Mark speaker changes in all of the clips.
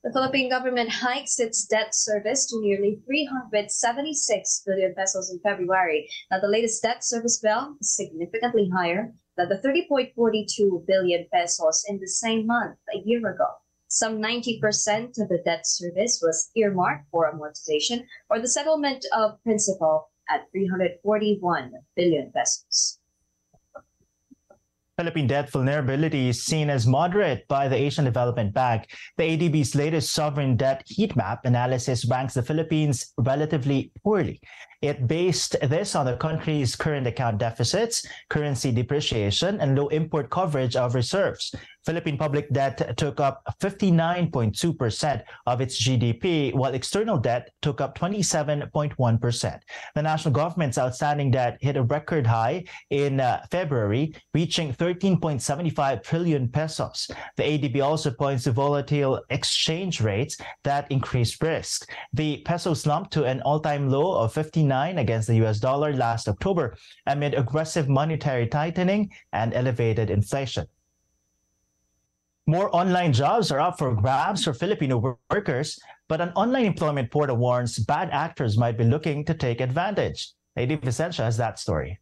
Speaker 1: The Philippine government hikes its debt service to nearly 376 billion pesos in February. Now, the latest debt service bill is significantly higher than the 30.42 billion pesos in the same month a year ago. Some 90% of the debt service was earmarked for amortization or the settlement of principal at 341 billion pesos.
Speaker 2: Philippine debt vulnerability is seen as moderate by the Asian Development Bank. The ADB's latest sovereign debt heat map analysis ranks the Philippines relatively poorly. It based this on the country's current account deficits, currency depreciation, and low import coverage of reserves. Philippine public debt took up 59.2% of its GDP, while external debt took up 27.1%. The national government's outstanding debt hit a record high in February, reaching 13.75 trillion pesos. The ADB also points to volatile exchange rates that increase risk. The peso slumped to an all-time low of 59 against the US dollar last October amid aggressive monetary tightening and elevated inflation. More online jobs are up for grabs for Filipino workers, but an online employment portal warns bad actors might be looking to take advantage. Lady Vicentia has that story.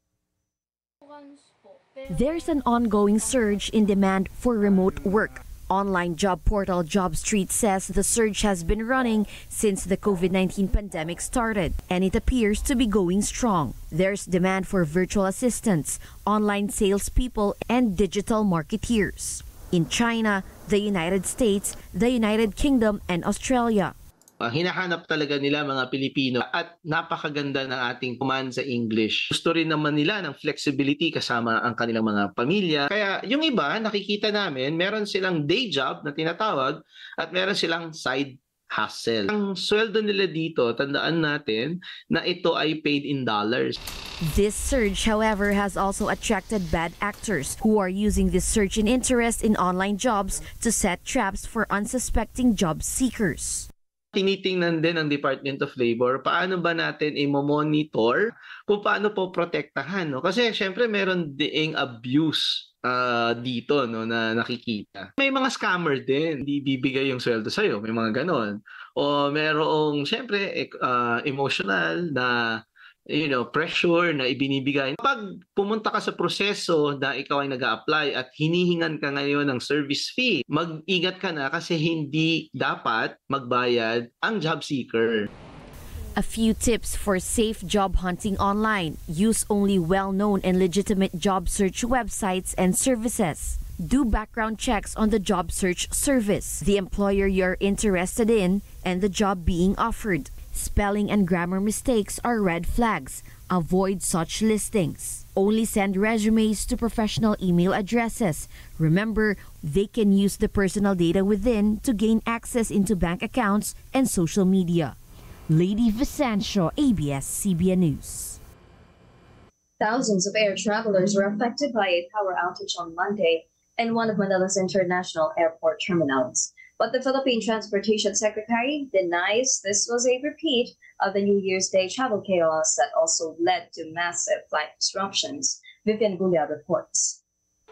Speaker 3: There's an ongoing surge in demand for remote work. Online job portal JobStreet says the surge has been running since the COVID-19 pandemic started, and it appears to be going strong. There's demand for virtual assistants, online salespeople, and digital marketeers in China, the United States, the United Kingdom, and Australia.
Speaker 4: Hinahanap talaga nila mga Pilipino at napakaganda ng ating command sa English. Gusto rin naman nila ng flexibility kasama ang kanilang mga pamilya. Kaya yung iba, nakikita namin, meron silang day job na tinatawag at meron silang side hustle. Ang sweldo nila dito, tandaan natin na ito ay paid in dollars.
Speaker 3: This surge, however, has also attracted bad actors who are using this surge in interest in online jobs to set traps for unsuspecting job seekers.
Speaker 4: Tinitingnan din ng Department of Labor paano ba natin i-monitor kung paano po protektahan, no? Kasi syempre meron ding abuse dito, no, na nakikita. May mga scammer din, hindi bibigay yung sweldo sa'yo, may mga ganon. O merong syempre emotional na pressure na ibinibigay. Pag pumunta ka sa proseso na ikaw ay nag-a-apply at hinihingan ka ngayon ng service fee, mag-ingat ka na kasi hindi dapat magbayad ang job seeker.
Speaker 3: A few tips for safe job hunting online. Use only well-known and legitimate job search websites and services. Do background checks on the job search service, the employer you're interested in, and the job being offered. Spelling and grammar mistakes are red flags. Avoid such listings. Only send resumes to professional email addresses. Remember, they can use the personal data within to gain access into bank accounts and social media. Lady Vicencio, ABS-CBN News.
Speaker 1: Thousands of air travelers were affected by a power outage on Monday in one of Manila's international airport terminals. But the Philippine Transportation Secretary denies this was a repeat of the New Year's Day travel chaos that also led to massive flight disruptions. Vivian Gulia reports.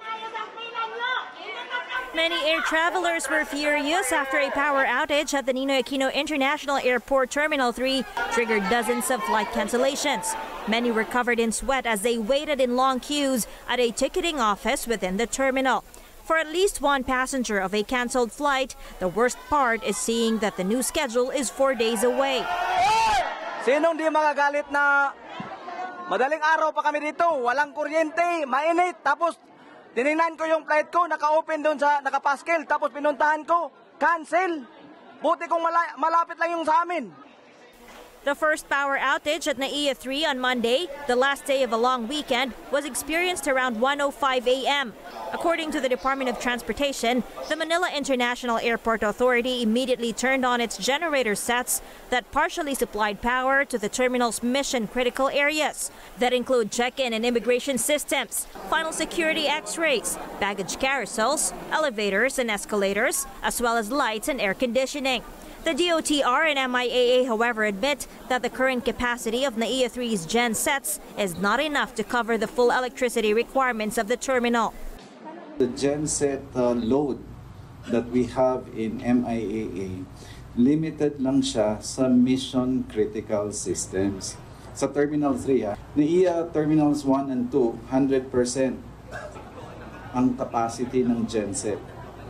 Speaker 5: Many air travelers were furious after a power outage at the Ninoy Aquino International Airport Terminal 3 triggered dozens of flight cancellations. Many were covered in sweat as they waited in long queues at a ticketing office within the terminal. For at least one passenger of a canceled flight, the worst part is seeing that the new schedule is 4 days away.
Speaker 6: Sinong di magagalit na madaling araw pa kami dito, walang kuryente, mainit, tapos tinignan ko yung flight ko, naka-open doon sa nakapaskil, tapos pinuntahan ko, cancel. Buti kung malapit lang yung sa amin.
Speaker 5: The first power outage at NAIA 3 on Monday, the last day of a long weekend, was experienced around 1:05 a.m. According to the Department of Transportation, the Manila International Airport Authority immediately turned on its generator sets that partially supplied power to the terminal's mission-critical areas that include check-in and immigration systems, final security X-rays, baggage carousels, elevators and escalators, as well as lights and air conditioning. The DOTR and MIAA, however, admit that the current capacity of NAIA 3's gen sets is not enough to cover the full electricity requirements of the terminal.
Speaker 7: The gen set load that we have in MIAA, limited lang siya sa mission critical systems. Sa Terminal 3, NAIA Terminals 1 and 2, 100% ang capacity ng genset.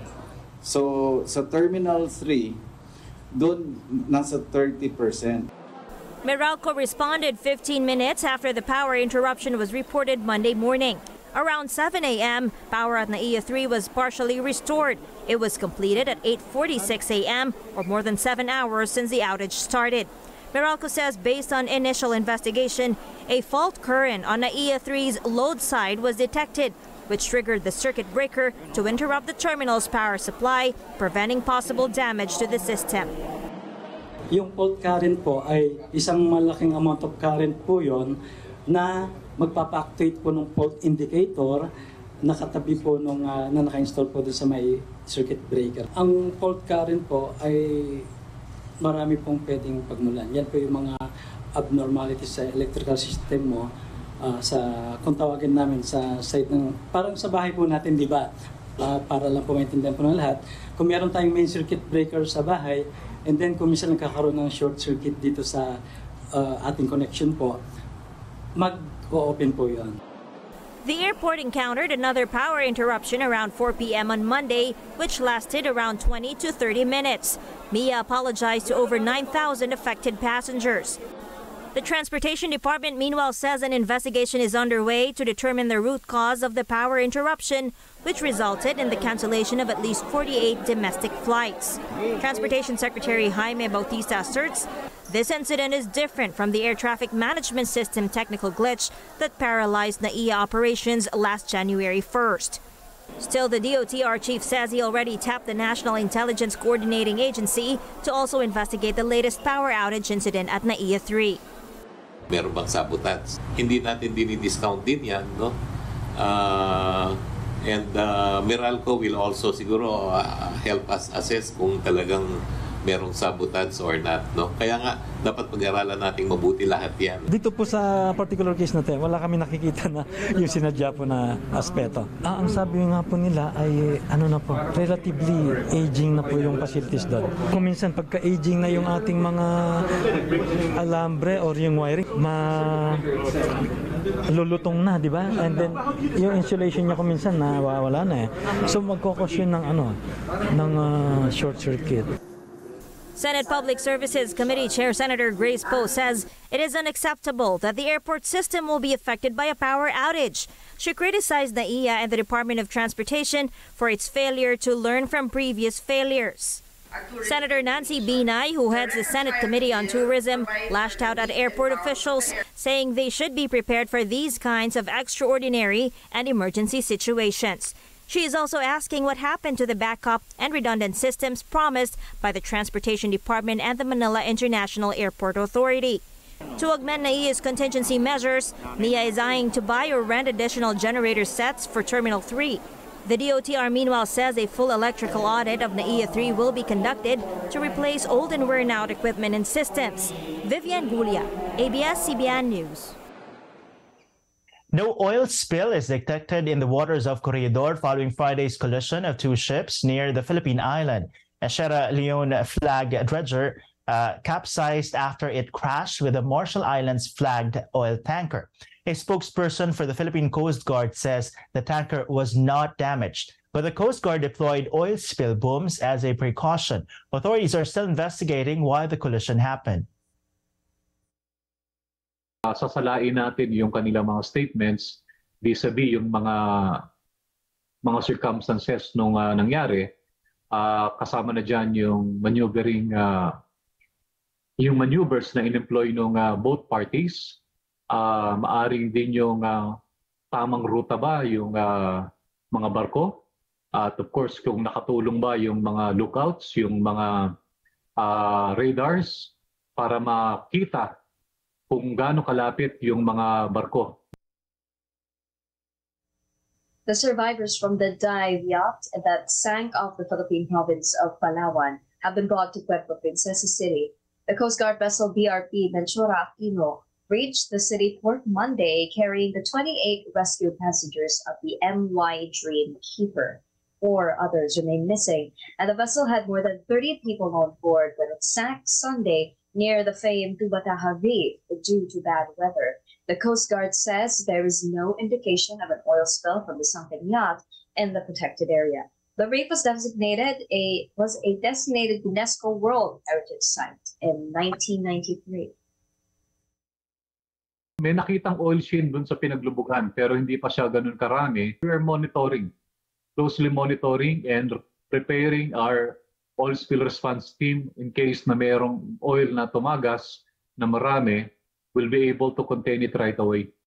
Speaker 7: So sa Terminal 3, doon nasa 30%.
Speaker 5: Meralco responded 15 minutes after the power interruption was reported Monday morning. Around 7 a.m., power at NAIA 3 was partially restored. It was completed at 8:46 a.m., or more than 7 hours since the outage started. Meralco says based on initial investigation, a fault current on NAIA 3's load side was detected, which triggered the circuit breaker to interrupt the terminal's power supply, preventing possible damage to the system.
Speaker 8: Yung fault current po ay isang malaking amount of current po yon na magpapa-activate po ng fault indicator nakatabi po nung na naka-install po doon sa may circuit breaker. Ang fault current po ay marami pong pwedeng pagmulan. Yan po yung mga abnormalities sa electrical system mo sa kung tawagin namin sa side ng parang sa bahay po natin, di ba? Para lang po maintindihan po ng lahat. Kung meron tayong main circuit breaker sa bahay and then kung minsan nagkakaroon ng short circuit dito sa ating connection po, mag-open po yun.
Speaker 5: The airport encountered another power interruption around 4 p.m. on Monday, which lasted around 20 to 30 minutes. MIA apologized to over 9,000 affected passengers. The Transportation Department, meanwhile, says an investigation is underway to determine the root cause of the power interruption, which resulted in the cancellation of at least 48 domestic flights. Transportation Secretary Jaime Bautista asserts this incident is different from the air traffic management system technical glitch that paralyzed NAIA operations last January 1st. Still, the DOTR chief says he already tapped the National Intelligence Coordinating Agency to also investigate the latest power outage incident at NAIA 3.
Speaker 9: Meron bang sabotage? Hindi natin dinidiscount din yan, no? Meralco will also siguro help us assess kung talagang merong sabotage or not, no? Kaya nga, dapat pag-aralan nating mabuti lahat yan.
Speaker 8: Dito po sa particular case natin, wala kami nakikita na yung sinadya po na aspeto. Ang sabi nga po nila ay, relatively aging na po yung facilities doon. Kung minsan, pagka-aging na yung ating mga alambre or yung wiring, lulutong na, di ba? And then, yung insulation niya kung minsan, nawawala na eh. So, magkakos yun ng short circuit.
Speaker 5: Senate Public Services Committee Chair Senator Grace Poe says it is unacceptable that the airport system will be affected by a power outage. She criticized NAIA and the Department of Transportation for its failure to learn from previous failures. Senator Nancy Binay, who heads the Senate Committee on Tourism, lashed out at airport officials, saying they should be prepared for these kinds of extraordinary and emergency situations. She is also asking what happened to the backup and redundant systems promised by the Transportation Department and the Manila International Airport Authority. To augment NAIA's contingency measures, NIA is eyeing to buy or rent additional generator sets for Terminal 3. The DOTR meanwhile says a full electrical audit of NAIA 3 will be conducted to replace old and worn-out equipment and systems. Vivian Gulia, ABS-CBN News.
Speaker 2: No oil spill is detected in the waters of Corregidor following Friday's collision of two ships near the Philippine island. A Sierra Leone flag dredger capsized after it crashed with the Marshall Islands flagged oil tanker. A spokesperson for the Philippine Coast Guard says the tanker was not damaged, but the Coast Guard deployed oil spill booms as a precaution. Authorities are still investigating why the collision happened.
Speaker 10: Sasalain natin yung kanilang mga statements vis-a-vis yung mga circumstances nung nangyari. Kasama na dyan yung maneuvering, yung maneuvers na in-employ ng both parties. Maaring din yung tamang ruta ba yung mga barko. At of course, kung nakatulong ba yung mga lookouts, yung mga radars para makita kung gaano kalapit yung mga barko.
Speaker 1: The survivors from the dive yacht that sank off the Philippine province of Palawan have been brought to Puerto Princesa City. The Coast Guard vessel BRP Ventura Aquino reached the city port Monday carrying the 28 rescued passengers of the MY Dream Keeper. 4 others remain missing, and the vessel had more than 30 people on board when it sank Sunday near the famed Tubataha Reef due to bad weather. The Coast Guard says there is no indication of an oil spill from the sunken yacht in the protected area. The reef was designated a designated UNESCO World Heritage Site in 1993.
Speaker 10: May nakitang oil sheen dun sa pinaglubugan pero hindi pa siya ganun karami. We are monitoring, closely monitoring and preparing our oil spill response team in case na mayroong oil na tumagas na marami, will be able to contain it right away.